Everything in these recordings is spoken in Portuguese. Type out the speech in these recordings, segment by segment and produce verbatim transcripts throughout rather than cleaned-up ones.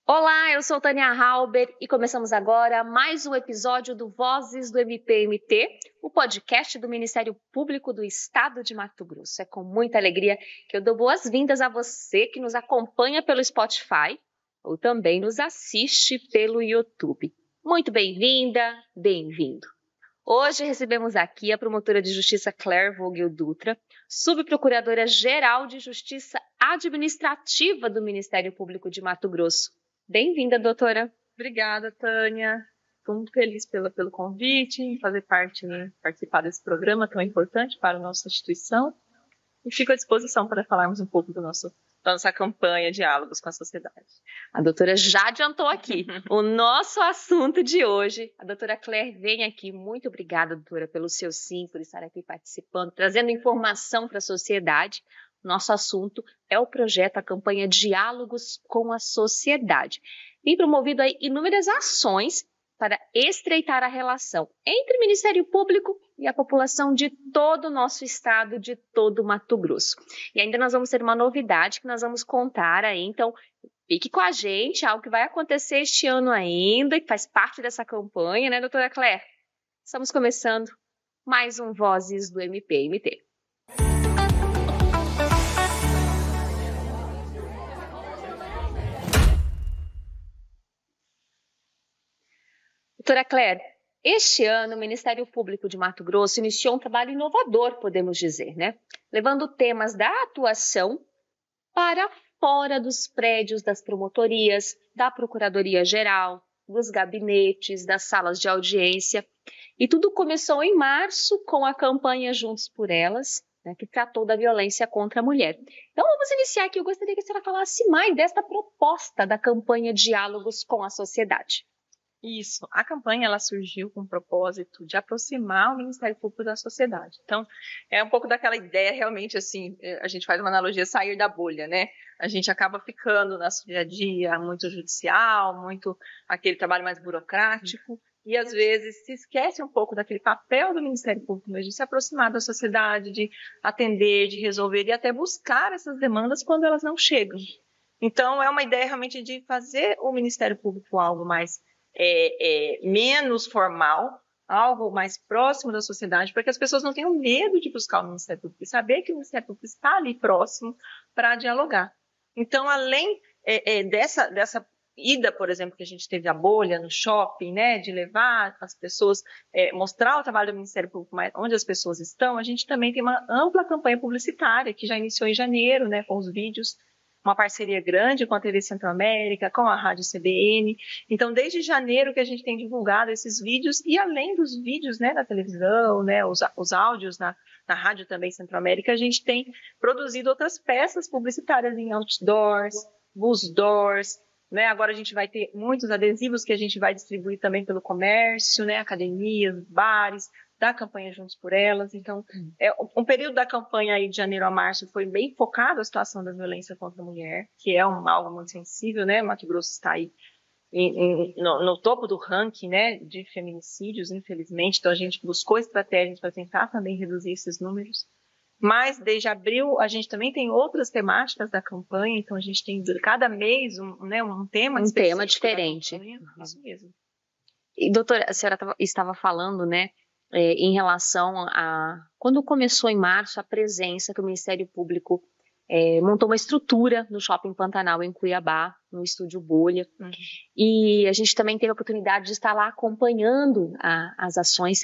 Olá, eu sou Tânia Halber e começamos agora mais um episódio do Vozes do M P M T, o podcast do Ministério Público do Estado de Mato Grosso. É com muita alegria que eu dou boas-vindas a você que nos acompanha pelo Spotify ou também nos assiste pelo YouTube. Muito bem-vinda, bem-vindo. Hoje recebemos aqui a promotora de justiça Claire Vogel Dutra, subprocuradora-geral de Justiça Administrativa do Ministério Público de Mato Grosso. Bem-vinda, doutora. Obrigada, Tânia. Estou muito feliz pela, pelo convite, em fazer parte, né, participar desse programa tão importante para a nossa instituição. E fico à disposição para falarmos um pouco do nosso, da nossa campanha Diálogos com a Sociedade. A doutora já adiantou aqui o nosso assunto de hoje. A doutora Claire vem aqui. Muito obrigada, doutora, pelo seu sim, por estar aqui participando, trazendo informação para a sociedade. Nosso assunto é o projeto, a campanha Diálogos com a Sociedade. Tem promovido aí inúmeras ações para estreitar a relação entre o Ministério Público e a população de todo o nosso estado, de todo o Mato Grosso. E ainda nós vamos ter uma novidade que nós vamos contar aí, então fique com a gente, algo que vai acontecer este ano ainda, que faz parte dessa campanha, né, doutora Claire? Estamos começando mais um Vozes do M P M T. Doutora Claire, este ano o Ministério Público de Mato Grosso iniciou um trabalho inovador, podemos dizer, né? Levando temas da atuação para fora dos prédios das promotorias, da Procuradoria-Geral, dos gabinetes, das salas de audiência. E tudo começou em março com a campanha Juntos por Elas, né, que tratou da violência contra a mulher. Então vamos iniciar aqui. Eu gostaria que a senhora falasse mais desta proposta da campanha Diálogos com a Sociedade. Isso, a campanha ela surgiu com o propósito de aproximar o Ministério Público da sociedade. Então, é um pouco daquela ideia realmente assim, a gente faz uma analogia, sair da bolha, né? A gente acaba ficando no nosso dia a dia muito judicial, muito aquele trabalho mais burocrático, e às vezes se esquece um pouco daquele papel do Ministério Público, de se aproximar da sociedade, de atender, de resolver e até buscar essas demandas quando elas não chegam. Então, é uma ideia realmente de fazer o Ministério Público algo mais É, é, menos formal, algo mais próximo da sociedade, para que as pessoas não tenham medo de buscar o Ministério Público e saber que o Ministério Público está ali próximo para dialogar. Então, além é, é, dessa, dessa ida, por exemplo, que a gente teve a bolha no shopping, né, de levar as pessoas, é, mostrar o trabalho do Ministério Público onde as pessoas estão, a gente também tem uma ampla campanha publicitária que já iniciou em janeiro, né, com os vídeos, uma parceria grande com a T V Centro-América, com a Rádio C B N. Então, desde janeiro que a gente tem divulgado esses vídeos, e além dos vídeos, né, da televisão, né, os, os áudios na, na Rádio também Centro-América, a gente tem produzido outras peças publicitárias em outdoors, busdoors, né? Agora a gente vai ter muitos adesivos que a gente vai distribuir também pelo comércio, né, academias, bares, da campanha Juntos por Elas. Então, é, um período da campanha aí de janeiro a março foi bem focado a situação da violência contra a mulher, que é um, algo muito sensível, né? Mato Grosso está aí em, em, no, no topo do ranking, né, de feminicídios, infelizmente. Então, a gente buscou estratégias para tentar também reduzir esses números. Mas, desde abril, a gente também tem outras temáticas da campanha. Então, a gente tem cada mês um, né, um tema Um tema diferente. Uhum. Isso mesmo. E, doutora, a senhora tava, estava falando, né, É, em relação a, quando começou em março, a presença que o Ministério Público é, montou uma estrutura no Shopping Pantanal, em Cuiabá, no Estúdio Bolha, uhum. E a gente também teve a oportunidade de estar lá acompanhando a, as ações.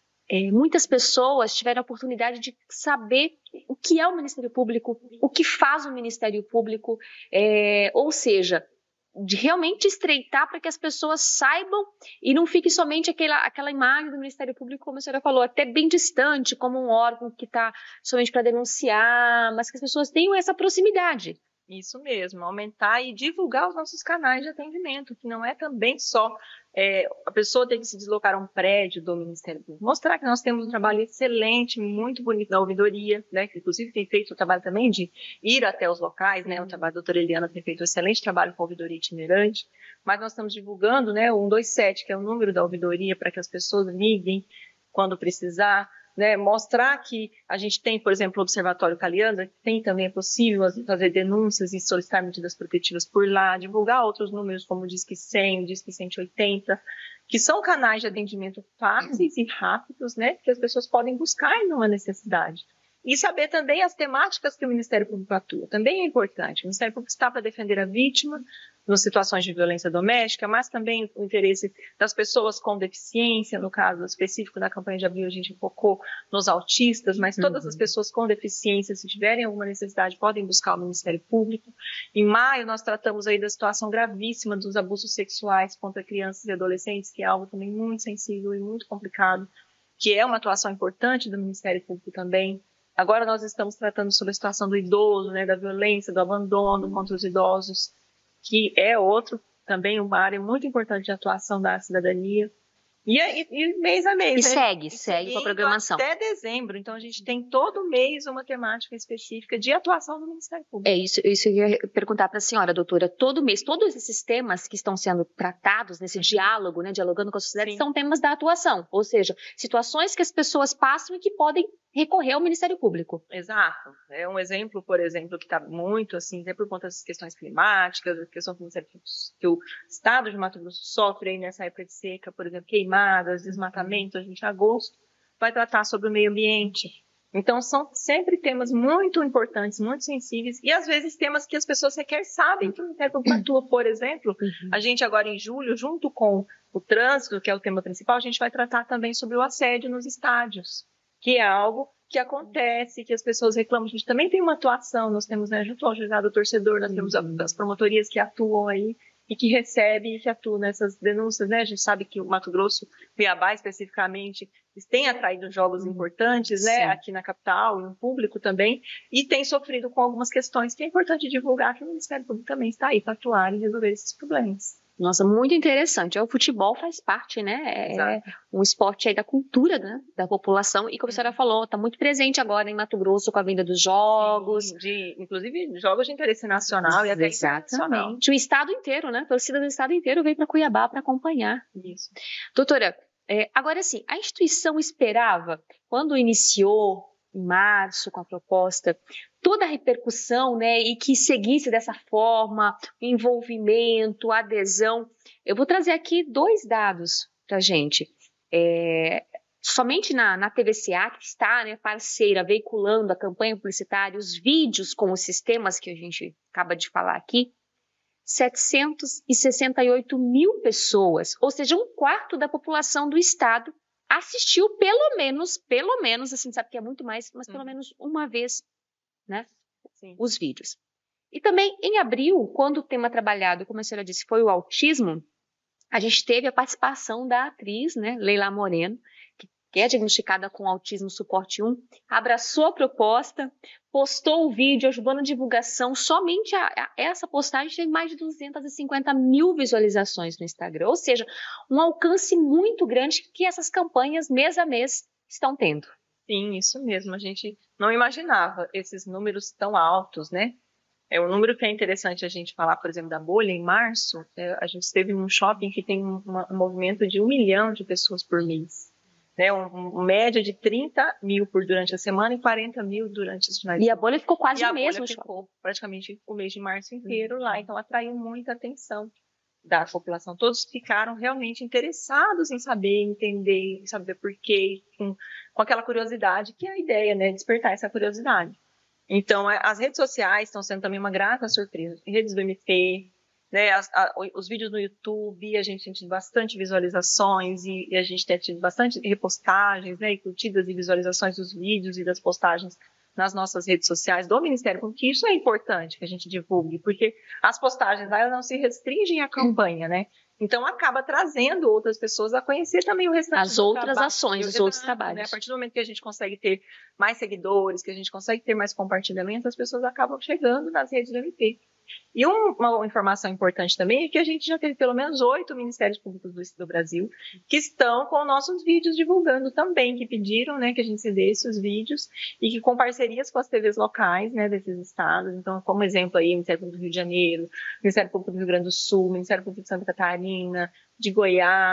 É, muitas pessoas tiveram a oportunidade de saber o que é o Ministério Público, o que faz o Ministério Público, é, ou seja, de realmente estreitar para que as pessoas saibam e não fique somente aquela, aquela imagem do Ministério Público, como a senhora falou, até bem distante, como um órgão que está somente para denunciar, mas que as pessoas tenham essa proximidade. Isso mesmo, aumentar e divulgar os nossos canais de atendimento, que não é também só é, a pessoa ter que se deslocar a um prédio do Ministério Público. Mostrar que nós temos um trabalho excelente, muito bonito da ouvidoria, né, que inclusive tem feito o trabalho também de ir até os locais, né, o trabalho da doutora Eliana tem feito um excelente trabalho com a ouvidoria itinerante, mas nós estamos divulgando, né, o cento e vinte e sete, que é o número da ouvidoria, para que as pessoas liguem quando precisar. né, mostrar que a gente tem, por exemplo, o Observatório Caliandra, que tem também, é possível fazer denúncias e solicitar medidas protetivas por lá, divulgar outros números como o Disque cem, o Disque cento e oitenta, que são canais de atendimento fáceis e rápidos, né, que as pessoas podem buscar em uma necessidade. E saber também as temáticas que o Ministério Público atua, também é importante. O Ministério Público está para defender a vítima nas situações de violência doméstica, mas também o interesse das pessoas com deficiência, no caso específico da campanha de abril a gente focou nos autistas, mas todas as pessoas com deficiência, se tiverem alguma necessidade, podem buscar o Ministério Público. Em maio nós tratamos aí da situação gravíssima dos abusos sexuais contra crianças e adolescentes, que é algo também muito sensível e muito complicado, que é uma atuação importante do Ministério Público também. Agora nós estamos tratando sobre a situação do idoso, né, da violência, do abandono contra os idosos, que é outro, também uma área muito importante de atuação da cidadania. E, e, e mês a mês, e né? segue, e segue com a programação. Até dezembro, então a gente tem todo mês uma temática específica de atuação do Ministério Público. É isso, isso eu ia perguntar para a senhora, doutora. Todo mês, todos esses temas que estão sendo tratados nesse diálogo, né, dialogando com a sociedade, Sim. são temas da atuação, ou seja, situações que as pessoas passam e que podem recorrer ao Ministério Público. Exato. É um exemplo, por exemplo, que está muito, assim, até por conta das questões climáticas, a questão que o estado de Mato Grosso sofre aí nessa época de seca, por exemplo, queimadas, desmatamento, a gente, em agosto, vai tratar sobre o meio ambiente. Então, são sempre temas muito importantes, muito sensíveis, e às vezes temas que as pessoas sequer sabem que o Ministério Público atua. Por exemplo, uhum. a gente agora em julho, junto com o trânsito, que é o tema principal, a gente vai tratar também sobre o assédio nos estádios, que é algo que acontece, que as pessoas reclamam. A gente também tem uma atuação, nós temos, né, junto ao juizado do torcedor, nós temos as promotorias que atuam aí e que recebem e que atuam nessas denúncias, né? A gente sabe que o Mato Grosso, Cuiabá especificamente, eles têm atraído jogos importantes, né, aqui na capital e no público também, e tem sofrido com algumas questões que é importante divulgar, que o Ministério Público também está aí para atuar e resolver esses problemas. Nossa, muito interessante. O futebol faz parte, né? É Exato. um esporte aí da cultura, né, da população. E como a senhora falou, está muito presente agora em Mato Grosso com a vinda dos jogos. Sim, de, inclusive jogos de interesse nacional e até internacional. Exatamente. O estado inteiro, né? A torcida do estado inteiro veio para Cuiabá para acompanhar. Isso. Doutora, é, agora sim, a instituição esperava, quando iniciou em março com a proposta, toda a repercussão, né, e que seguisse dessa forma, envolvimento, adesão. Eu vou trazer aqui dois dados para a gente. É, somente na, na T V C A, que está, né, parceira, veiculando a campanha publicitária, os vídeos com os sistemas que a gente acaba de falar aqui, setecentos e sessenta e oito mil pessoas, ou seja, um quarto da população do estado, assistiu pelo menos, pelo menos, assim, sabe que é muito mais, mas pelo hum. menos uma vez, né, Sim. os vídeos. E também em abril, quando o tema trabalhado, como a senhora disse, foi o autismo, a gente teve a participação da atriz, né, Leila Moreno, que, que é diagnosticada com autismo suporte um, abraçou a proposta, postou o vídeo, ajudou na divulgação. Somente a, a, essa postagem teve mais de duzentas e cinquenta mil visualizações no Instagram, ou seja, um alcance muito grande que essas campanhas mês a mês estão tendo. Sim, isso mesmo. A gente não imaginava esses números tão altos, né? É um número que é interessante a gente falar, por exemplo, da bolha. Em março, é, a gente esteve num shopping que tem uma, um movimento de um milhão de pessoas por mês. Né, um, um média de trinta mil por durante a semana e quarenta mil durante os finais de semana. E a bolha ficou quase o mesmo. E a bolha ficou praticamente o mês de março inteiro uhum. lá, então atraiu muita atenção da população. Todos ficaram realmente interessados em saber, entender, saber por quê, com, com aquela curiosidade, que é a ideia, né, despertar essa curiosidade. Então, as redes sociais estão sendo também uma grata surpresa. Redes do M P, né, as, a, os vídeos no YouTube, a gente tem tido bastante visualizações e, e a gente tem tido bastante repostagens, né, e curtidas e visualizações dos vídeos e das postagens nas nossas redes sociais do Ministério Público, que isso é importante que a gente divulgue, porque as postagens lá elas não se restringem à campanha, né? Então acaba trazendo outras pessoas a conhecer também o restante as outras trabalho, ações, os outros trabalhos. Né? A partir do momento que a gente consegue ter mais seguidores, que a gente consegue ter mais compartilhamento, as pessoas acabam chegando nas redes do M P. E um, uma informação importante também é que a gente já teve pelo menos oito Ministérios Públicos do, do Brasil que estão com nossos vídeos divulgando também, que pediram, né, que a gente cedesse os vídeos e que com parcerias com as T Vs locais, né, desses estados. Então, como exemplo aí, Ministério Público do Rio de Janeiro, Ministério Público do Rio Grande do Sul, Ministério Público de Santa Catarina, de Goiás,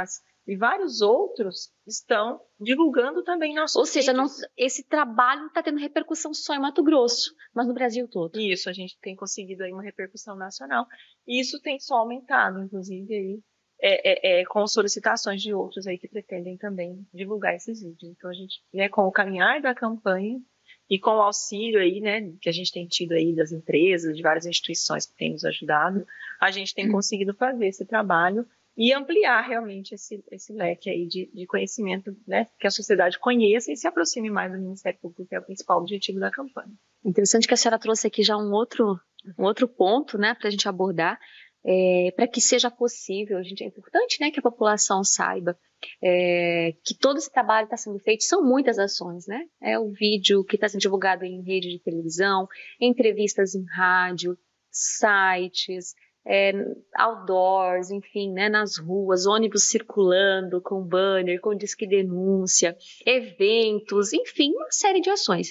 e vários outros estão divulgando também nossos Ou seja, não, vídeos. esse trabalho não está tendo repercussão só em Mato Grosso, mas no Brasil todo. Isso, a gente tem conseguido aí uma repercussão nacional. E isso tem só aumentado, inclusive, aí, é, é, é, com solicitações de outros aí que pretendem também divulgar esses vídeos. Então, a gente, né, com o caminhar da campanha e com o auxílio aí, né, que a gente tem tido aí das empresas, de várias instituições que têm nos ajudado, a gente tem conseguido fazer esse trabalho e ampliar realmente esse, esse leque aí de, de conhecimento, né, que a sociedade conheça e se aproxime mais do Ministério Público, que é o principal objetivo da campanha. Interessante que a senhora trouxe aqui já um outro, um outro ponto, né, para a gente abordar, é, para que seja possível, a gente, é importante, né, que a população saiba é, que todo esse trabalho está sendo feito, são muitas ações, né, é o vídeo que está sendo divulgado em rede de televisão, entrevistas em rádio, sites, É, outdoors, enfim, né, nas ruas, ônibus circulando com banner, com disque denúncia, eventos, enfim, uma série de ações.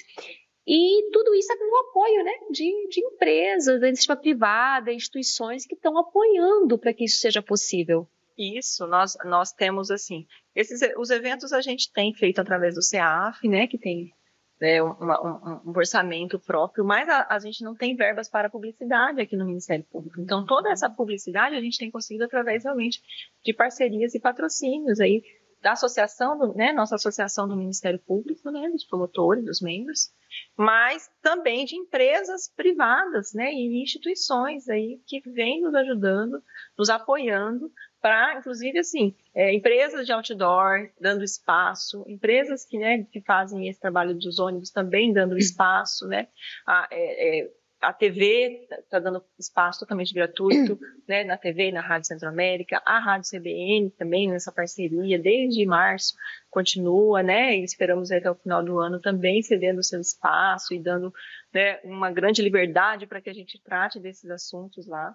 E tudo isso é com o apoio, né, de, de empresas, da iniciativa privada, instituições que estão apoiando para que isso seja possível. Isso, nós, nós temos, assim, esses, os eventos a gente tem feito através do C A F, né, que tem né, uma, um, um orçamento próprio, mas a, a gente não tem verbas para publicidade aqui no Ministério Público. Então, toda essa publicidade a gente tem conseguido através realmente de parcerias e patrocínios aí da associação, do, né, nossa associação do Ministério Público, né, dos promotores, dos membros, mas também de empresas privadas, né, e instituições aí que vêm nos ajudando, nos apoiando para, inclusive, assim, é, empresas de outdoor dando espaço, empresas que, né, que fazem esse trabalho dos ônibus também dando espaço, né, a, é, é, a T V está dando espaço totalmente gratuito, né, na T V e na Rádio Centro-América, a Rádio C B N também nessa parceria, desde março, continua, né, e esperamos até o final do ano também cedendo o seu espaço e dando, né, uma grande liberdade para que a gente trate desses assuntos lá.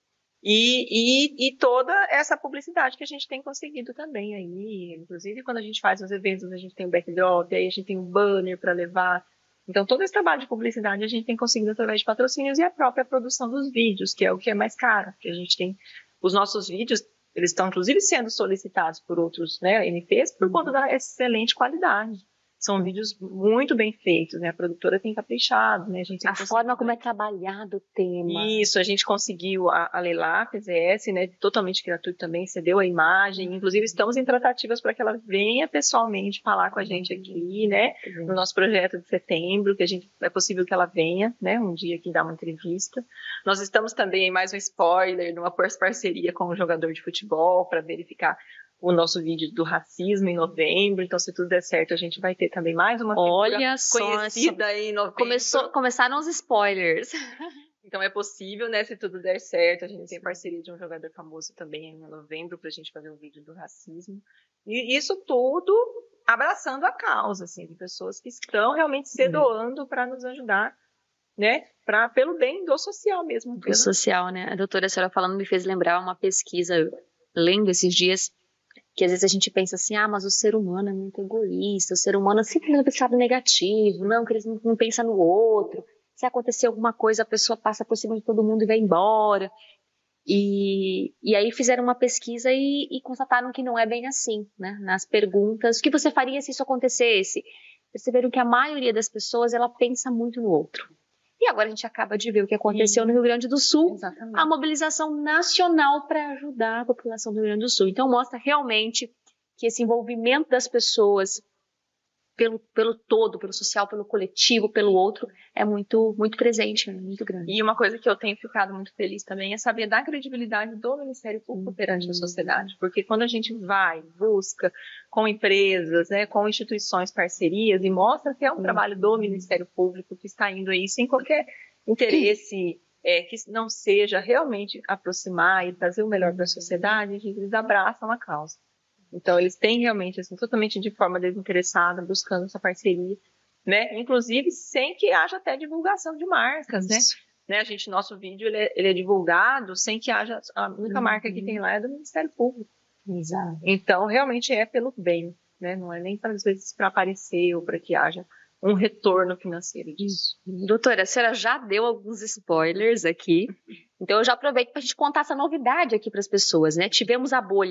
E, e, e toda essa publicidade que a gente tem conseguido também aí, inclusive quando a gente faz os eventos, a gente tem o backdrop, aí a gente tem o banner para levar. Então, todo esse trabalho de publicidade a gente tem conseguido através de patrocínios e a própria produção dos vídeos, que é o que é mais caro, porque a gente tem os nossos vídeos, eles estão inclusive sendo solicitados por outros, né, N Ps por conta da excelente qualidade. São vídeos muito bem feitos, né? A produtora tem caprichado, né? A, gente tem a forma como é trabalhado o tema. Isso, a gente conseguiu a, a Leila P Z S, né? Totalmente gratuito também, cedeu a imagem. Inclusive, estamos em tratativas para que ela venha pessoalmente falar com a gente aqui, né? No nosso projeto de setembro, que a gente, é possível que ela venha, né? Um dia aqui dar uma entrevista. Nós estamos também em mais um spoiler, numa parceria com um jogador de futebol, para verificar o nosso vídeo do racismo em novembro, então se tudo der certo a gente vai ter também mais uma figura Olha conhecida só, em novembro. Começou, começaram os spoilers. Então é possível, né, se tudo der certo, a gente tem parceria de um jogador famoso também em novembro para a gente fazer um vídeo do racismo. E isso tudo abraçando a causa, assim, de pessoas que estão realmente se doando para nos ajudar, né, pra, pelo bem do social mesmo. Do pela... social, né? A doutora, a senhora falando me fez lembrar uma pesquisa, lendo esses dias, que às vezes a gente pensa assim, ah, mas o ser humano é muito egoísta, o ser humano sempre não pensa no negativo, não, que ele não, não pensa no outro, se acontecer alguma coisa a pessoa passa por cima de todo mundo e vai embora, e, e aí fizeram uma pesquisa e, e constataram que não é bem assim, né, nas perguntas, o que você faria se isso acontecesse? Perceberam que a maioria das pessoas, ela pensa muito no outro. E agora a gente acaba de ver o que aconteceu Sim. no Rio Grande do Sul, Exatamente. A mobilização nacional para ajudar a população do Rio Grande do Sul. Então mostra realmente que esse envolvimento das pessoas pelo, pelo todo, pelo social, pelo coletivo, pelo outro, é muito, muito presente, né? Muito grande. E uma coisa que eu tenho ficado muito feliz também é saber da credibilidade do Ministério Público uhum. perante a sociedade, porque quando a gente vai, busca com empresas, né, com instituições, parcerias, e mostra que é um uhum. trabalho do Ministério Público que está indo aí sem qualquer interesse é, que não seja realmente aproximar e trazer o melhor para a sociedade, eles abraçam a causa. Então, eles têm realmente, assim, totalmente de forma desinteressada, buscando essa parceria, né? Inclusive, sem que haja até divulgação de marcas, né? né? A gente, nosso vídeo, ele é, ele é divulgado sem que haja, a única uhum. marca que tem lá é do Ministério Público. Exato. Então, realmente é pelo bem, né? Não é nem, às vezes, para aparecer ou para que haja um retorno financeiro disso. Doutora, a senhora já deu alguns spoilers aqui, então eu já aproveito para a gente contar essa novidade aqui para as pessoas, né? Tivemos a bolha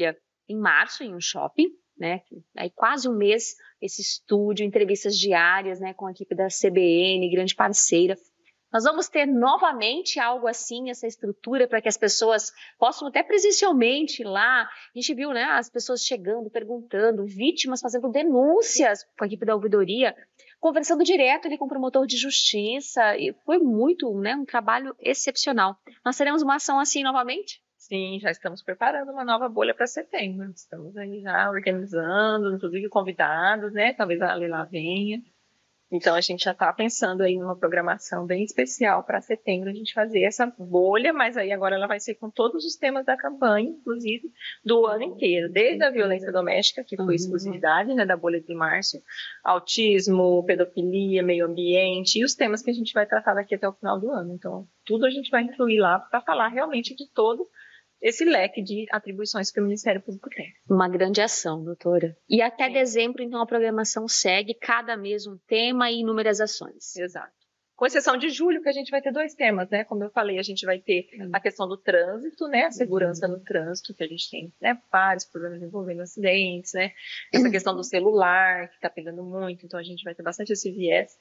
em março, em um shopping, né? Aí quase um mês, esse estúdio, entrevistas diárias, né, com a equipe da C B N, grande parceira. Nós vamos ter novamente algo assim, essa estrutura, para que as pessoas possam até presencialmente ir lá. A gente viu, né, as pessoas chegando, perguntando, vítimas fazendo denúncias com a equipe da ouvidoria, conversando direto ali com o promotor de justiça. E foi muito, né, um trabalho excepcional. Nós teremos uma ação assim novamente? Sim, já estamos preparando uma nova bolha para setembro. Estamos aí já organizando, inclusive convidados, né? Talvez a Leila venha. Então, a gente já está pensando aí numa programação bem especial para setembro, a gente fazer essa bolha, mas aí agora ela vai ser com todos os temas da campanha, inclusive do ano inteiro, desde a violência doméstica, que foi exclusividade, né, da bolha de março, autismo, pedofilia, meio ambiente, e os temas que a gente vai tratar daqui até o final do ano. Então, tudo a gente vai incluir lá para falar realmente de todo esse leque de atribuições que o Ministério Público tem. Uma grande ação, doutora. E até Sim. dezembro, então, a programação segue, cada mês um tema e inúmeras ações. Exato. Com exceção de julho, que a gente vai ter dois temas, né? Como eu falei, a gente vai ter a questão do trânsito, né? A segurança no trânsito, que a gente tem, né? Vários problemas envolvendo acidentes, né? Essa questão do celular, que está pegando muito, então a gente vai ter bastante esse viés.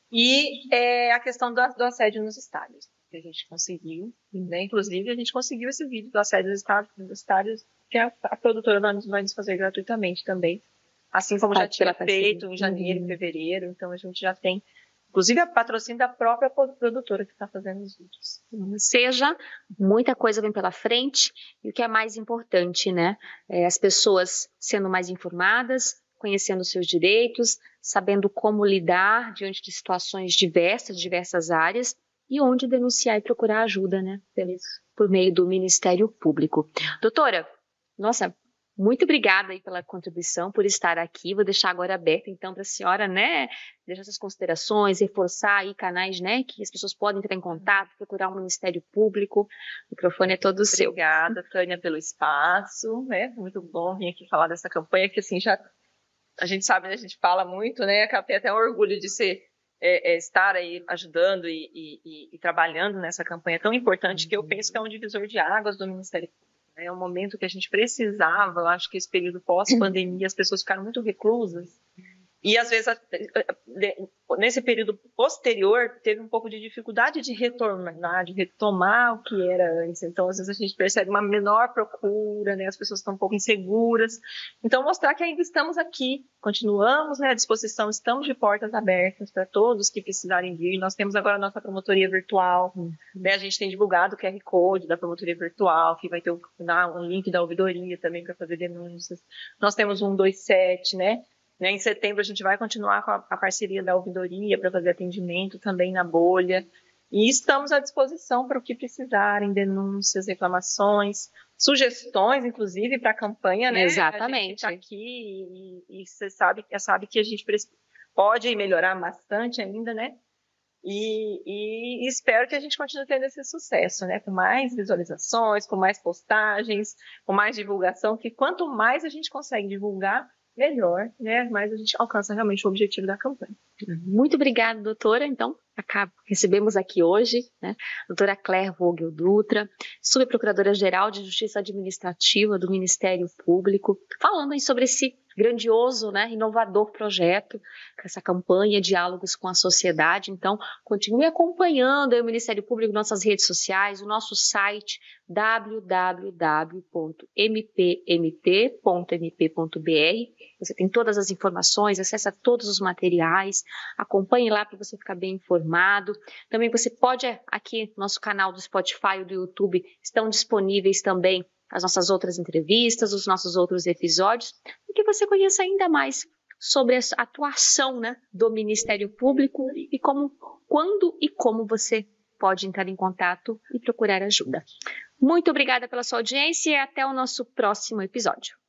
E é, a questão do, do assédio nos estádios, que a gente conseguiu, né? Inclusive a gente conseguiu esse vídeo do assédio nos estádios, nos estádios que a, a produtora vai nos, vai nos fazer gratuitamente também, assim como já tinha feito em janeiro, uhum. fevereiro, então a gente já tem, inclusive a patrocínio da própria produtora que está fazendo os vídeos. Ou seja, muita coisa vem pela frente, e o que é mais importante, né, é as pessoas sendo mais informadas, conhecendo seus direitos, sabendo como lidar diante de situações diversas, diversas áreas, e onde denunciar e procurar ajuda, né? Por meio do Ministério Público. Doutora, nossa, muito obrigada aí pela contribuição, por estar aqui. Vou deixar agora aberto, então, para a senhora, né, deixar essas considerações, reforçar aí canais, né, que as pessoas podem entrar em contato, procurar o Ministério Público. O microfone é todo seu. Obrigada, Tânia, pelo espaço, né? Muito bom vir aqui falar dessa campanha, que assim, já a gente sabe, né, a gente fala muito, né? Tem até um orgulho de ser É, é, estar aí ajudando e, e, e trabalhando nessa campanha tão importante, que eu penso que é um divisor de águas do Ministério Público. É um momento que a gente precisava, eu acho que esse período pós-pandemia, as pessoas ficaram muito reclusas. E, às vezes, nesse período posterior, teve um pouco de dificuldade de retornar, de retomar o que era antes. Então, às vezes, a gente percebe uma menor procura, né? As pessoas estão um pouco inseguras. Então, mostrar que ainda estamos aqui, continuamos, né, à disposição, estamos de portas abertas para todos que precisarem vir. Nós temos agora a nossa promotoria virtual, né? A gente tem divulgado o Q R Code da promotoria virtual, que vai ter um link da ouvidoria também para fazer denúncias. Nós temos um dois sete, né? Em setembro a gente vai continuar com a parceria da ouvidoria para fazer atendimento também na bolha. E estamos à disposição para o que precisarem, denúncias, reclamações, sugestões, inclusive, para a campanha, né? Exatamente. A gente está aqui e, e você sabe, sabe que a gente pode melhorar bastante ainda, né? E, e, e espero que a gente continue tendo esse sucesso, né? Com mais visualizações, com mais postagens, com mais divulgação, que quanto mais a gente consegue divulgar, melhor, né? Mas a gente alcança realmente o objetivo da campanha. Muito obrigada, doutora. Então, acabo, recebemos aqui hoje, né, a doutora Claire Vogel Dutra, subprocuradora-geral de Justiça Administrativa do Ministério Público, falando aí sobre esse grandioso, né, inovador projeto, essa campanha Diálogos com a Sociedade. Então, continue acompanhando aí o Ministério Público, nossas redes sociais, o nosso site w w w ponto m p m t ponto m p ponto b r. Você tem todas as informações, acessa todos os materiais, acompanhe lá para você ficar bem informado. Também você pode, aqui no nosso canal do Spotify ou do YouTube, estão disponíveis também as nossas outras entrevistas, os nossos outros episódios, e que você conheça ainda mais sobre a atuação, né, do Ministério Público e como, quando e como você pode entrar em contato e procurar ajuda. Muito obrigada pela sua audiência e até o nosso próximo episódio.